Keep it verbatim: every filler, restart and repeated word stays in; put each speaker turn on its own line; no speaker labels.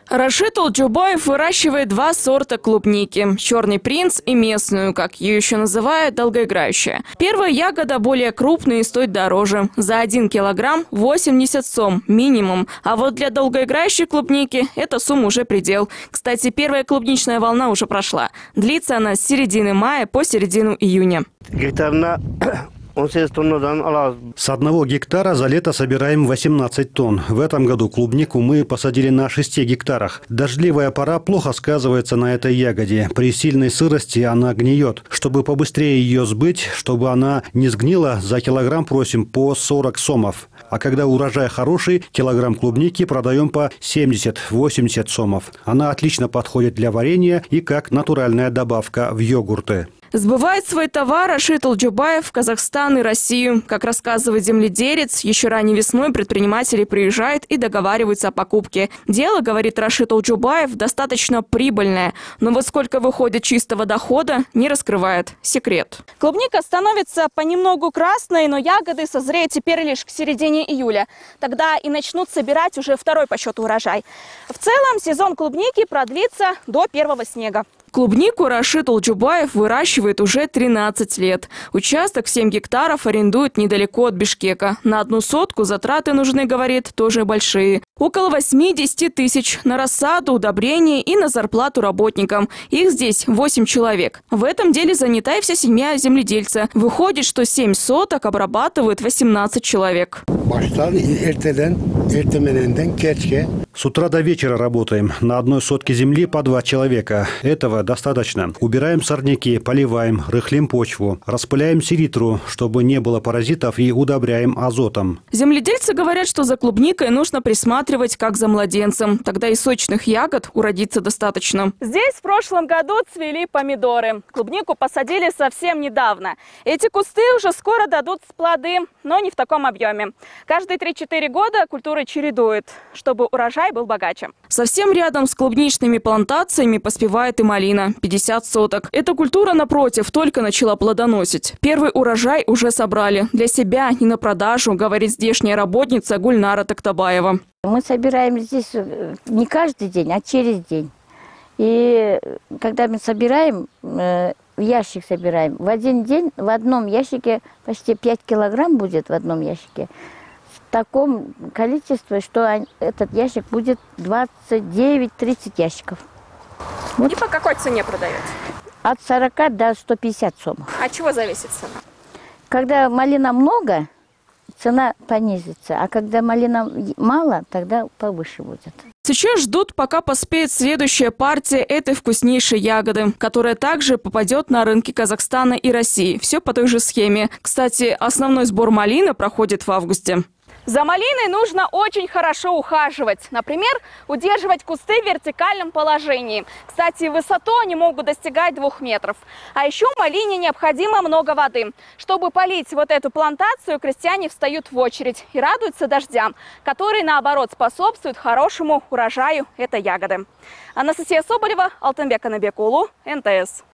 Рашид Олджубаев выращивает два сорта клубники – черный принц и местную, как ее еще называют, долгоиграющая. Первая ягода более крупная и стоит дороже. За один килограмм восемьдесят сом минимум. А вот для долгоиграющей клубники эта сумма уже предел. Кстати, первая клубничная волна уже прошла. Длится она с середины мая по середину июня.
С одного гектара за лето собираем восемнадцать тонн. В этом году клубнику мы посадили на шести гектарах. Дождливая пора плохо сказывается на этой ягоде. При сильной сырости она гниет. Чтобы побыстрее ее сбыть, чтобы она не сгнила, за килограмм просим по сорок сомов. А когда урожай хороший, килограмм клубники продаем по семьдесят-восемьдесят сомов. Она отлично подходит для варенья и как натуральная добавка в йогурты.
Сбывает свой товар Рашид Олджубаев в Казахстан и Россию. Как рассказывает земледелец, еще ранней весной предприниматели приезжают и договариваются о покупке. Дело, говорит Рашид Олджубаев, достаточно прибыльное. Но вот сколько выходит чистого дохода, не раскрывает. Секрет. Клубника становится понемногу красной, но ягоды созреют теперь лишь к середине июля. Тогда и начнут собирать уже второй по счету урожай. В целом сезон клубники продлится до первого снега. Клубнику Рашид Олджубаев выращивает уже тринадцать лет. Участок в семь гектаров арендует недалеко от Бишкека. На одну сотку затраты нужны, говорит, тоже большие. Около восьмидесяти тысяч на рассаду, удобрения и на зарплату работникам. Их здесь восемь человек. В этом деле занята и вся семья земледельца. Выходит, что семь соток обрабатывают восемнадцать человек.
С утра до вечера работаем. На одной сотке земли по два человека. Этого достаточно. Убираем сорняки, поливаем, рыхлим почву, распыляем селитру, чтобы не было паразитов, и удобряем азотом.
Земледельцы говорят, что за клубникой нужно присматривать как за младенцем. Тогда и сочных ягод уродится достаточно. Здесь в прошлом году цвели помидоры. Клубнику посадили совсем недавно. Эти кусты уже скоро дадут плоды, но не в таком объеме. Каждые три-четыре года культуры чередуют, чтобы урожай был богаче. Совсем рядом с клубничными плантациями поспевает и малина. пятьдесят соток. Эта культура, напротив, только начала плодоносить. Первый урожай уже собрали. Для себя, не на продажу, говорит здешняя работница Гульнара Токтабаева.
Мы собираем здесь не каждый день, а через день. И когда мы собираем, в ящик собираем, в один день в одном ящике почти пять килограмм будет в одном ящике. В таком количестве, что этот ящик будет двадцать девять-тридцать ящиков. Вот.
И по какой цене продаете?
От сорока до ста пятидесяти сомов.
А чего зависит цена?
Когда малина много, цена понизится. А когда малина мало, тогда повыше будет.
Сейчас ждут, пока поспеет следующая партия этой вкуснейшей ягоды, которая также попадет на рынки Казахстана и России. Все по той же схеме. Кстати, основной сбор малины проходит в августе. За малиной нужно очень хорошо ухаживать. Например, удерживать кусты в вертикальном положении. Кстати, в высоту они могут достигать двух метров. А еще малине необходимо много воды. Чтобы полить вот эту плантацию, крестьяне встают в очередь и радуются дождям, которые, наоборот, способствуют хорошему урожаю этой ягоды. Анастасия Соболева, Алтынбек Анабекулу, эн тэ эс.